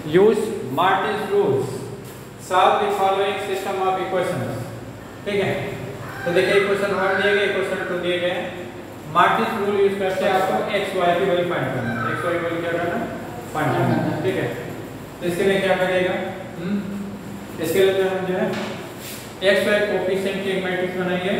Use Martin's rules solve the following system of equations. ठीक है, तो देखिए इक्वेशन 1 दिए गए, इक्वेशन 2 दिए गए। मार्टिन्स रूल यूज करके आपको x y की वैल्यू फाइंड करना है। x y की वैल्यू क्या करना फाइंड करना है। ठीक है, तो इसके लिए क्या करेगा, इसके लिए हम जो है x y कोएफिशिएंट की एक मैट्रिक्स बनाएंगे।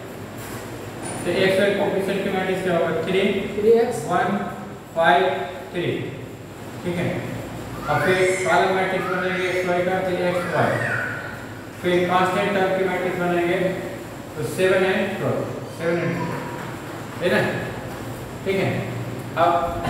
तो x y कोएफिशिएंट की मैट्रिक्स क्या होगा 3 1 5 3। ठीक है, और फिर कॉलम मैट्रिक्स बनाएंगे x y का 3 x y। फिर कांस्टेंट टर्म की मैट्रिक्स बनाएंगे तो 7 and 12 7 and 12 है ना। ठीक है, अब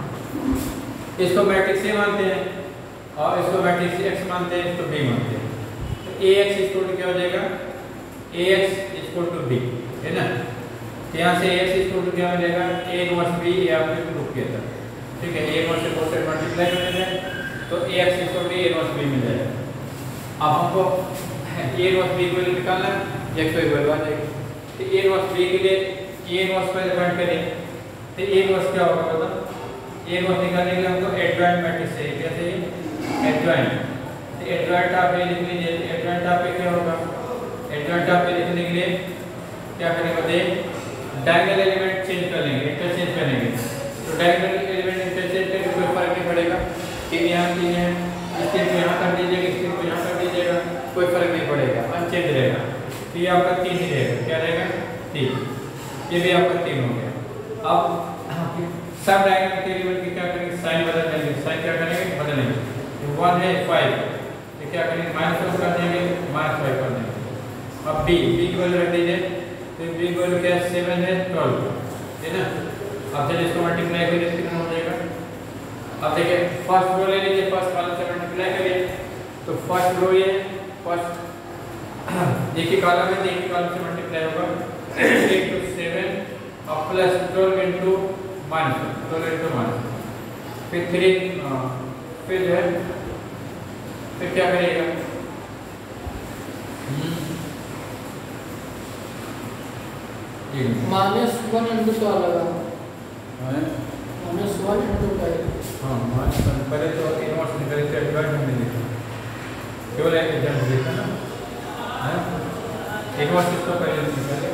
इसको मैट्रिक्स A मानते हैं और इसको मैट्रिक्स X मानते हैं, इसको B मानते हैं। तो AX इक्वल टू क्या हो जाएगा, AX इक्वल टू B है ना। तो यहाँ से AX इक्वल टू क्या हो जाएगा, A इनवर्स B, ये आपने प्रूव किया था। ठीक है, A इनवर्स से कोस से मल्टीप्लाई कर देते हैं तो AX equal to A inverse B मिल जाएगा। अब हमको A इनवर्स B की वैल्यू निकालना है, X की वैल्यू आ जाएगी। तो A इनवर्स B के लिए A इनवर्स पर डिपेंड करें तो A इनवर्स क्या होगा पता, A इनवर्स निकालने के लिए हमको एडजॉइंट मैट्रिक्स चाहिए। क्या चाहिए, एडजॉइंट। तो एडजॉइंट ऑफ A लिख लीजिए। एडजॉइंट ऑफ A क्या होगा, एडजॉइंट ऑफ A लिखने के लिए क्या करेंगे बताइए, डायगोनल एलिमेंट चेंज कर लेंगे, इंटरचेंज करेंगे। तो डायगोनल एलिमेंट इंटरचेंज करके कोई फर्क नहीं पड़ेगा। 3 यहाँ 3 है, इस 3 को यहाँ कर दीजिएगा, इस 3 को यहाँ कर दीजिएगा, कोई फर्क नहीं पड़ेगा, अनचेंज रहेगा। तो ये आपका 3 ही रहेगा। क्या रहेगा 3, ये भी आपका 3 हो गया। अब सब डायगोनल के एलिमेंट की क्या करेंगे, साइन बदल देंगे। साइन क्या करेंगे, बदलेंगे। 1 है 5, तो क्या करेंगे -1 कर देंगे, -5 कर देंगे। अब b की वैल्यू रख दीजिए। तो b की वैल्यू क्या है 7 है 12 है ना। अब जब इसको मल्टीप्लाई करिए तो कितना हो जाएगा। अब देखिए फर्स्ट रो ले लीजिए, फर्स्ट कॉलम से मल्टीप्लाई करिए तो फर्स्ट रो ये फर्स्ट एक ही कॉलम है, एक ही कॉलम से मल्टीप्लाई होगा 8 to 7 और प्लस 12 into -12 फिर 3 फिर जो है फिर क्या करेगा, -1 into 12 लगा, -1 into 5। हाँ -1 पहले तो इनवर्स निकले थे, एडजॉइंट हमने लिखा, केवल एक एग्जांपल लिखा ना है। इनवर्स इसको पहले निकाले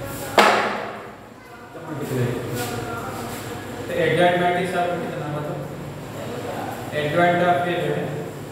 तो मल्टीप्लाई। तो एडजॉइंट मैट्रिक्स आपको कितना मतलब, एडजॉइंट ऑफ ये जो है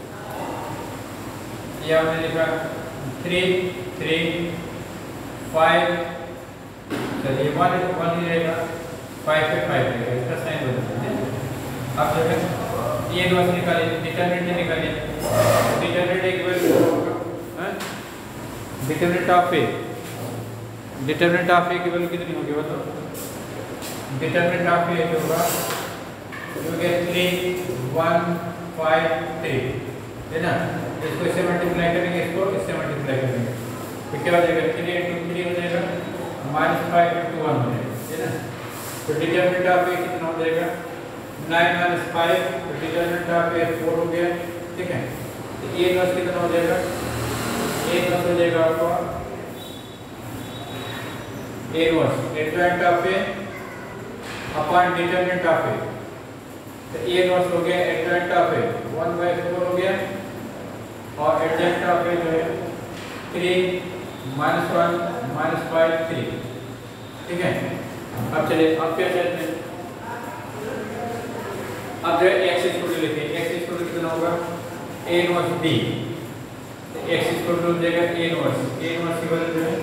ये आपने लिखा 3 3 5, चलिए 1 ही रहेगा, 5 पे 5 रहेगा, इसका साइन बदल देंगे। अब जो है ये इनवर्स निकालिए, डिटरमिनेंट निकालिए। डिटरमिनेंट एक वैल्यू होगा, determinant of A, determinant of A की वैल्यू कितनी होगी बताओ। डिटरमिनेंट ऑफ ए जो होगा जो कि 3 1 5 3 है ना। इसको इससे मल्टीप्लाई करेंगे, इसको इससे मल्टीप्लाई करेंगे तो क्या हो जाएगा 3 into 3 हो जाएगा, -5 into 1 हो जाएगा है ना। तो डिटरमिनेंट ऑफ ए कितना हो जाएगा 9 - 5, तो डिटरमिनेंट ऑफ ए 4 हो गया। ठीक है, तो ए इनवर्स कितना हो जाएगा, ए इनवर्स हो जाएगा आपका A inverse adjoint of A upon determinant of A. तो ए इनवर्स हो गया एडजॉइंट ऑफ ए 1/4 हो गया और एडजॉइंट ऑफ ए जो है 3 -1 -5 3। ठीक है, अब चलिए अब क्या चाहते हैं, अब जो है x इक्वल टू लिखिए। x इक्वल टू कितना होगा a इनवर्स b, तो x इक्वल टू हो जाएगा a इनवर्स की वैल्यू जो है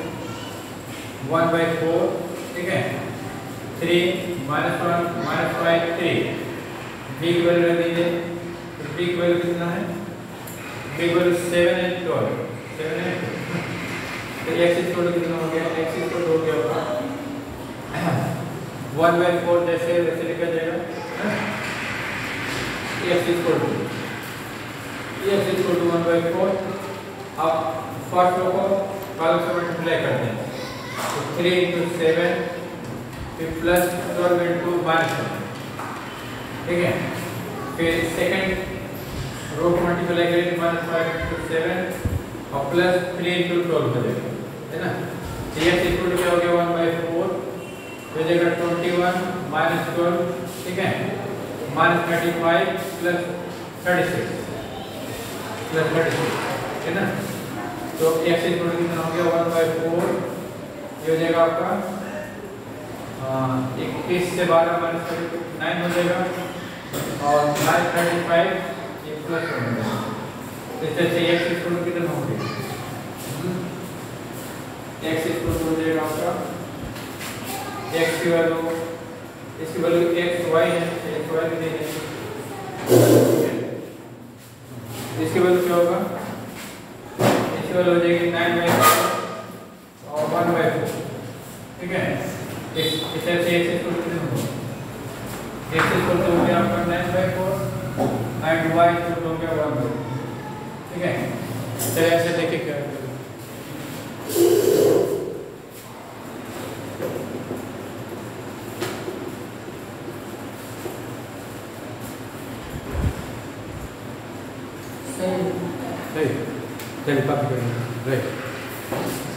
1/4। ठीक है, 3 -1 -5 3। b की वैल्यू रख दीजिए, तो b की वैल्यू कितना है, b की वैल्यू 7 and 12 7 and 12। तो x इक्वल टू कितना हो गया, x इक्वल टू हो गया होगा 1/4 जैसे वैसे लिखा जाएगा। x equal to 1/4। अब फर्स्ट रो को कॉलम से मल्टीप्लाई करते हैं तो 3 into 7 फिर प्लस 12 into -1। ठीक है, फिर सेकंड रो को मल्टीप्लाई करेंगे -5 into 7 और प्लस 3 into 12 हो जाएगा है ना। तो x इक्वल टू क्या हो गया 1/4 हो जाएगा 21 -12। ठीक है, -35 प्लस 36 प्लस 36, है ना। तो x इक्वल टू कितना हो गया 1/4, ये हो जाएगा आपका 21 से 12 माइनस 9 हो जाएगा और 35 ये प्लस हो जाएगा। तो इस तरह से x इक्वल टू कितना हो गया x इक्वल टू हो जाएगा आपका x की वैल्यू इसकी वैल्यू x y है, x y भी देंगे, इसकी वैल्यू क्या होगा, इसकी वैल्यू हो जाएगी 9/4 और 1/4, ठीक है। इस तरह से x इक्वल टू कितना होगा, x इक्वल टू हो गया आपका 9/4 एंड y इक्वल टू हो गया 1/4, ठीक है। चलिए ऐसे देखिए क्या है। सही चलिए कॉपी करेंगे, राइट।